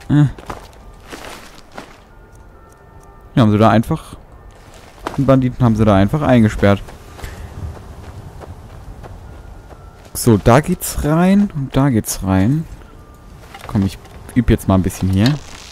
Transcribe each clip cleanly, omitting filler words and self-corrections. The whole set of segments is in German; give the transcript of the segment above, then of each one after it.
Ja, haben sie da einfach... Den Banditen haben sie da einfach eingesperrt. So, da geht's rein und da geht's rein. Komm, ich übe jetzt mal ein bisschen hier.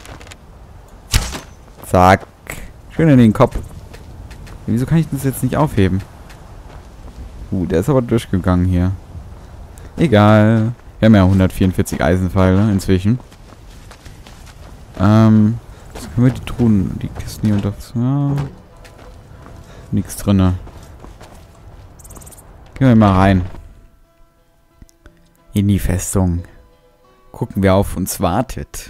Zack. Schön in den Kopf. Wieso kann ich das jetzt nicht aufheben? Der ist aber durchgegangen hier. Egal. Wir haben ja 144 Eisenpfeile inzwischen. Was können wir die Truhen, die Kisten hier unter... Ja, nichts drinne. Gehen wir mal rein. In die Festung. Gucken, wer auf uns wartet.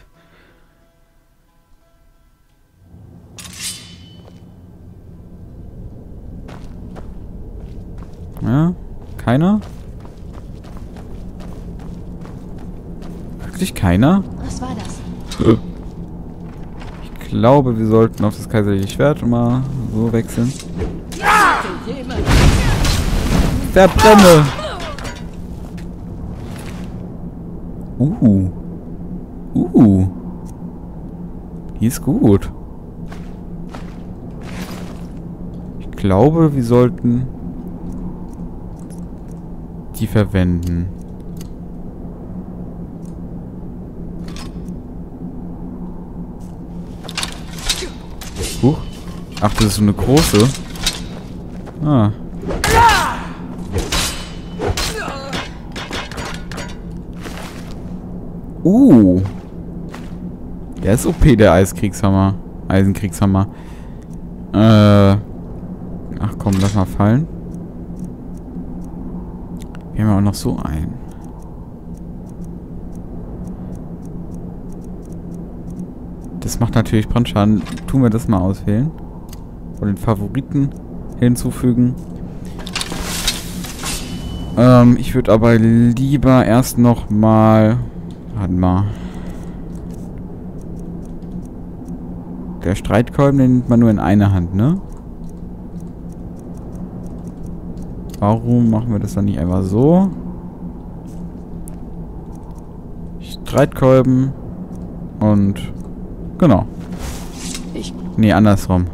Ja, keiner? Wirklich keiner? Was war das? Ich glaube, wir sollten auf das kaiserliche Schwert mal so wechseln. Verbrenne! Die ist gut. Ich glaube, wir sollten die verwenden. Ach, das ist so eine große. Ah. Der ist OP, der Eiskriegshammer. Eisenkriegshammer. Ach komm, lass mal fallen. Wir haben ja auch noch so einen. Das macht natürlich Brandschaden. Tun wir das mal auswählen. Von den Favoriten hinzufügen. Ich würde aber lieber erst noch mal... Warte mal. Der Streitkolben, den nimmt man nur in einer Hand, ne? Warum machen wir das dann nicht einfach so? Streitkolben und... Genau. Nee, andersrum.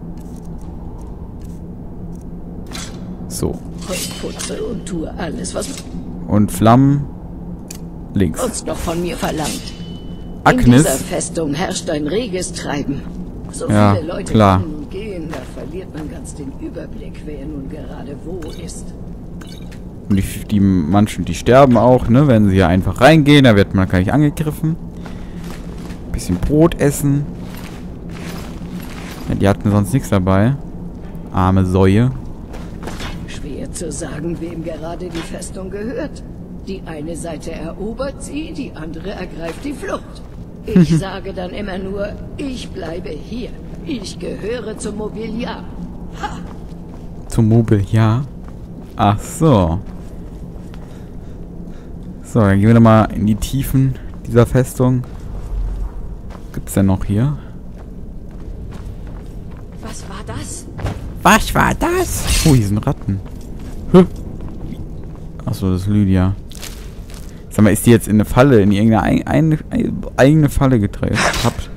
So. Ich putze und tue alles, was Und Flammen links. uns noch von mir verlangt. Agnes. In dieser Festung herrscht ein reges Treiben. So Ja, viele Leute klar. kommen und gehen, da verliert man ganz den Überblick, wer nun gerade wo ist. Und die manchen, die sterben auch, ne? Wenn sie hier einfach reingehen, da wird man gar nicht angegriffen. Bisschen Brot essen. Ja, die hatten sonst nichts dabei. Arme Säue. Schwer zu sagen, wem gerade die Festung gehört. Die eine Seite erobert sie, die andere ergreift die Flucht. Ich sage dann immer nur, ich bleibe hier. Ich gehöre zum Mobiliar. Ha! Zum Mobiliar? Ach so. So, dann gehen wir mal in die Tiefen dieser Festung. Was gibt's denn noch hier? Was war das? Was war das? Oh, hier sind Ratten. Achso, das ist Lydia. Sag mal, ist die jetzt in eine Falle, in irgendeine eigene Falle getrappt?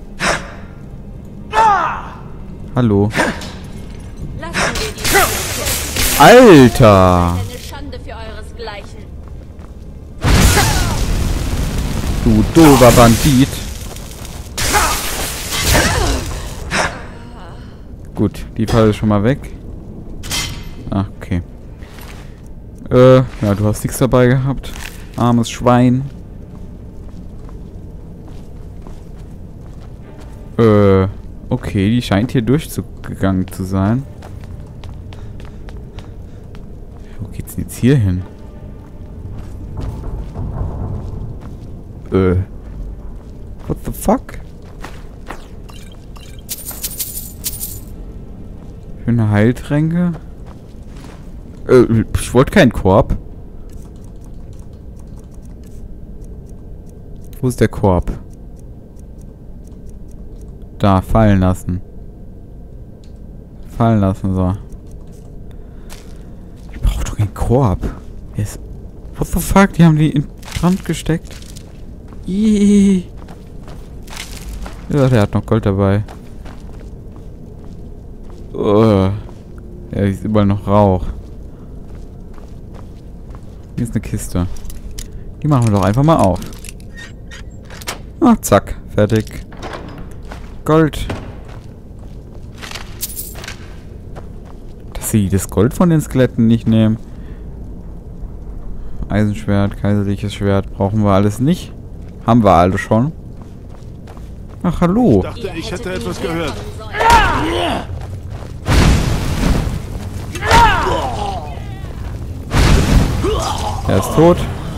Hallo. Lassen wir die Alter! eine Schande für euresgleichen. Du doofer Bandit. Gut, die Falle ist schon mal weg. Ach, okay. Ja, du hast nichts dabei gehabt. Armes Schwein. Okay, die scheint hier durchgegangen zu sein. Wo geht's denn jetzt hier hin? What the fuck? Schöne Heiltränke. Ich wollte keinen Korb. Wo ist der Korb? Da, fallen lassen. Fallen lassen, so. Ich brauche doch keinen Korb. What the fuck? Die haben die in Brand gesteckt. Ihhh. Ja, der hat noch Gold dabei. Ja, hier ist überall noch Rauch. Hier ist eine Kiste. Die machen wir doch einfach mal auf. Ah, zack. Fertig. Gold. Dass sie das Gold von den Skeletten nicht nehmen. Eisenschwert, kaiserliches Schwert. Brauchen wir alles nicht. Haben wir alle schon. Ach, hallo. Ich dachte, ich hätte etwas gehört. Er ist tot.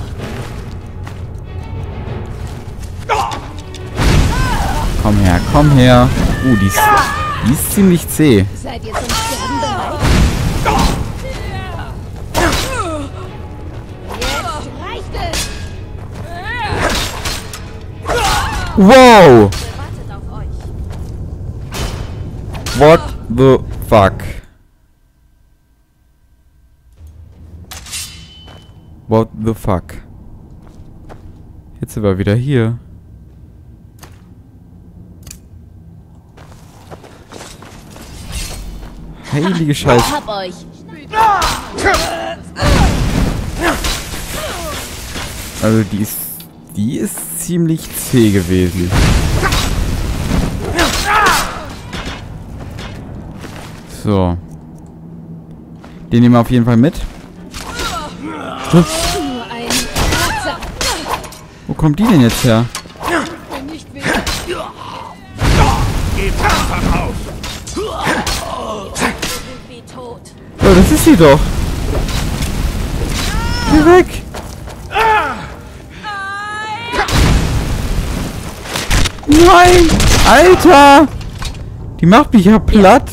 Komm her, komm her. Die ist ziemlich zäh. Seid ihr zum Sterben bereit? Jetzt reicht es! Wow! Wartet auf euch. What the fuck? What the fuck? Jetzt sind wir wieder hier. Heilige Scheiße. Ich hab euch. Also die ist ziemlich zäh gewesen. So. Den nehmen wir auf jeden Fall mit. Nur ein Kratzer. Wo kommt die denn jetzt her? Bin nicht weh. Gebt einfach auf. Sind wie tot. Oh, das ist sie doch. Geh weg. Nein! Alter! Die macht mich ja platt.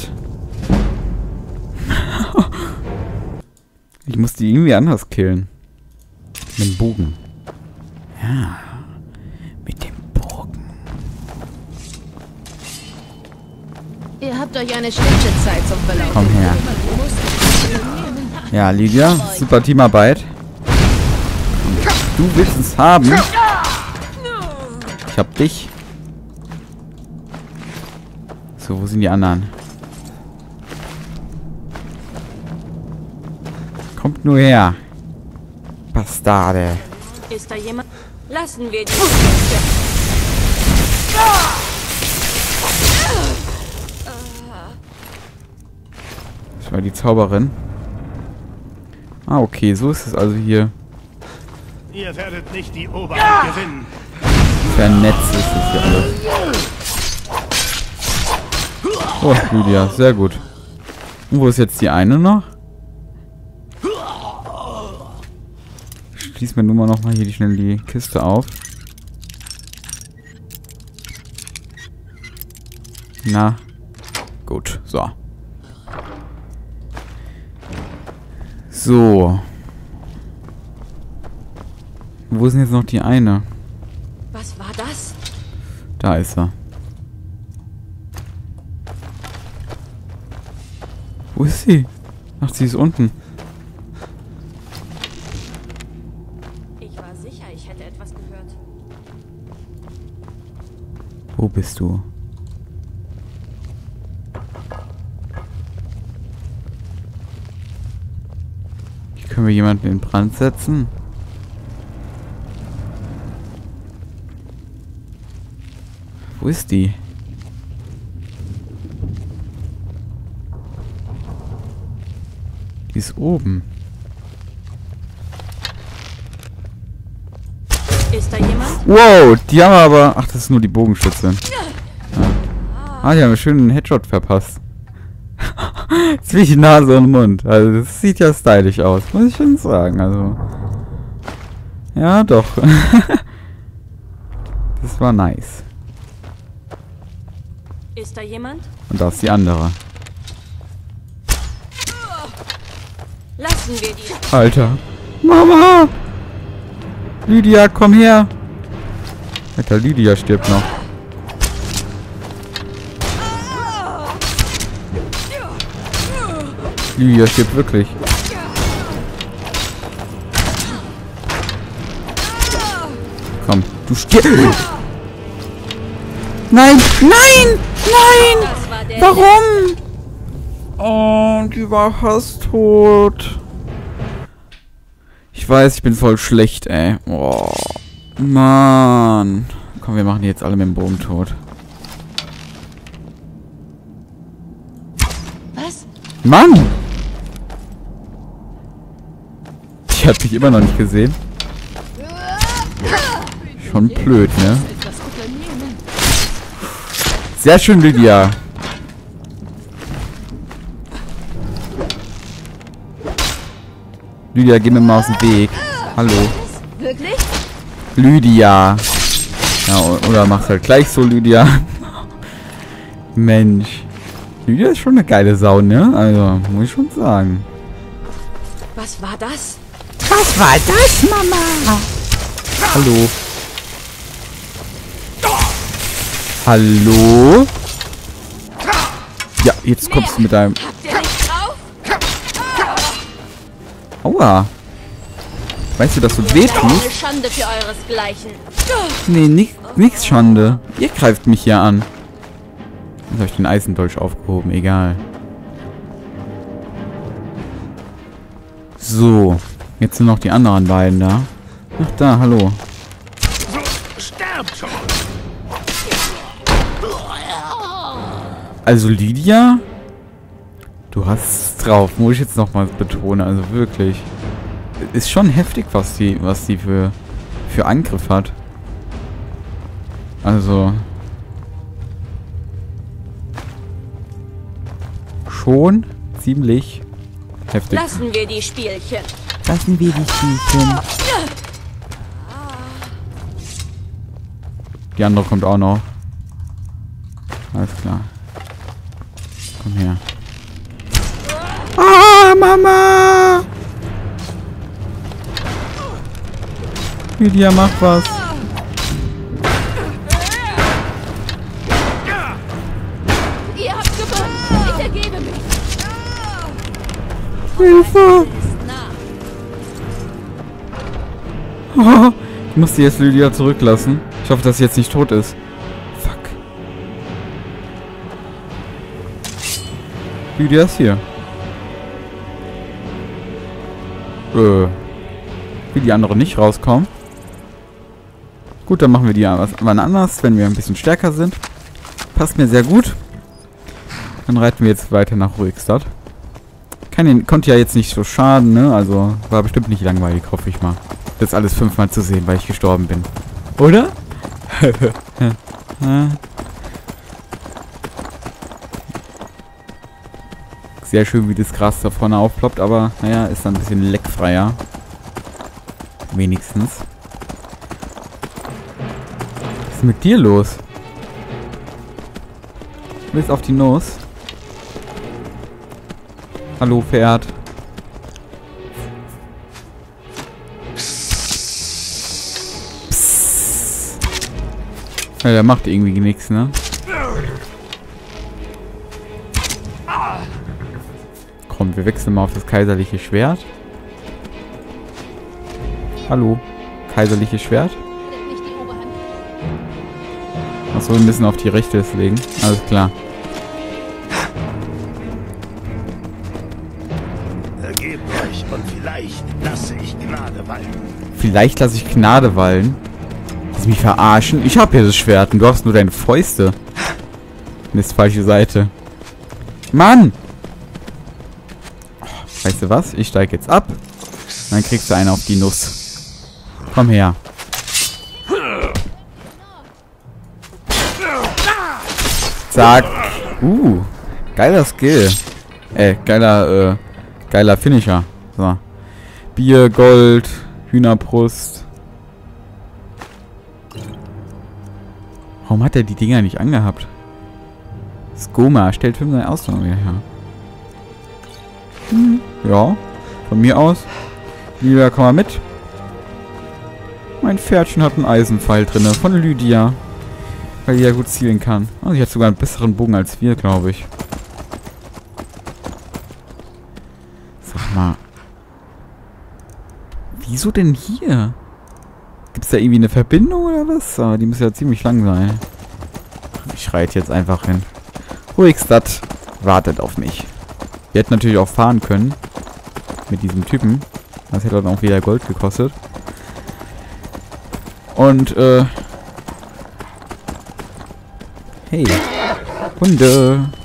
Ich muss die irgendwie anders killen. Mit dem Bogen. Ja. Mit dem Bogen. Ihr habt euch eine schlechte Zeit zum Verlauf. Komm her. Ja, Lydia. Super Teamarbeit. Du willst es haben. Ich hab dich. So, wo sind die anderen? Kommt nur her. Bastarde. Ist da jemand? Lassen wir die. Das war die Zauberin. Ah, okay, so ist es also hier. Ihr werdet nicht die Oberhand gewinnen. Vernetzt ist es hier alles. Oh, Lydia, sehr gut. Und wo ist jetzt die eine noch? Schließ mir nur mal nochmal hier schnell die Kiste auf. Na, gut, so. So. Wo ist denn jetzt noch die eine? Was war das? Da ist er. Wo ist sie? Ach, sie ist unten. Ich war sicher, ich hätte etwas gehört. Wo bist du? Hier können wir jemanden in Brand setzen. Wo ist die? Die ist oben. Ist da jemand? Wow, die haben wir aber... Ach, das ist nur die Bogenschütze. Ja. Ah, die haben einen schönen Headshot verpasst. Zwischen Nase und Mund. Also das sieht ja stylisch aus, muss ich schon sagen. Also... Ja, doch. Das war nice. Ist da jemand? Und da ist die andere. Lassen wir die. Alter. Mama! Lydia, komm her! Alter, Lydia stirbt noch. Lydia stirbt wirklich. Komm, du stirbst! Nein! Nein! Nein! Das war der Warum? Oh, die war fast tot. Ich weiß, ich bin voll schlecht, ey. Oh, Mann. Komm, wir machen die jetzt alle mit dem Bogen tot. Was? Mann! Die hat mich immer noch nicht gesehen. Schon blöd, ne? Etwas unternehmen. Sehr schön, Lydia. Lydia, geh mir mal aus dem Weg. Hallo. Wirklich? Lydia. Ja, oder mach's halt gleich so, Lydia. Mensch. Lydia ist schon eine geile Sau, ne? Also, muss ich schon sagen. Was war das? Was war das, Mama? Hallo. Hallo? Ja, jetzt kommst du mit deinem... Habt ihr nicht drauf? Aua. Weißt du, dass du Eine wehtust? Schande für euresgleichen. Nee, nix Schande. Ihr greift mich hier an. Jetzt habe ich den Eisendolch aufgehoben, egal. So. Jetzt sind noch die anderen beiden da. Ach da, hallo. Sterbt schon! Also Lydia? Du hast es drauf, muss ich jetzt nochmal betonen. Also wirklich. Ist schon heftig, was die für Angriff hat. Also. Schon ziemlich heftig. Lassen wir die Spielchen. Lassen wir die Spielchen. Die andere kommt auch noch. Alles klar. Komm her. Ah, Mama! Lydia, mach was. Ihr habt gewonnen. Ich ergebe mich. Hilfe! Ist nah. Oh, ich muss die jetzt Lydia zurücklassen. Ich hoffe, dass sie jetzt nicht tot ist. Fuck. Lydia ist hier. Will die andere nicht rauskommen? Gut, dann machen wir die wann anders, wenn wir ein bisschen stärker sind. Passt mir sehr gut. Dann reiten wir jetzt weiter nach Ruhigstadt. Konnte ja jetzt nicht so schaden, ne? Also war bestimmt nicht langweilig, hoffe ich mal. Das alles 5-mal zu sehen, weil ich gestorben bin. Oder? Sehr schön, wie das Gras da vorne aufploppt, aber naja, ist dann ein bisschen leckfreier. Wenigstens. Was ist mit dir los? Du willst auf die Nuss? Hallo, Pferd. Psst. Ja, der macht irgendwie nichts, ne? Komm, wir wechseln mal auf das kaiserliche Schwert. Hallo, kaiserliches Schwert. Achso, wir müssen auf die rechte legen. Alles klar. Ergebt euch und vielleicht lasse ich Gnade walten. Vielleicht lasse ich Gnade wallen. Willst du mich verarschen? Ich habe hier das Schwert und du hast nur deine Fäuste. Mist, falsche Seite. Mann! Oh, weißt du was? Ich steige jetzt ab. Dann kriegst du einen auf die Nuss. Komm her. Zack. Geiler Skill. Geiler Finisher. So. Bier, Gold, Hühnerbrust. Warum hat er die Dinger nicht angehabt? Skoma stellt 5 Ausdauer wieder her. Ja, von mir aus. Lydia, komm mal mit. Mein Pferdchen hat einen Eisenpfeil drin, von Lydia. Weil die ja gut zielen kann. Oh, sie hat sogar einen besseren Bogen als wir, glaube ich. Sag mal. Wieso denn hier? Gibt es da irgendwie eine Verbindung oder was? Oh, die muss ja ziemlich lang sein. Ich reite jetzt einfach hin. Ruhigstadt wartet auf mich. Wir hätten natürlich auch fahren können. Mit diesem Typen. Das hätte dann auch wieder Gold gekostet. Und, hey. Hunde.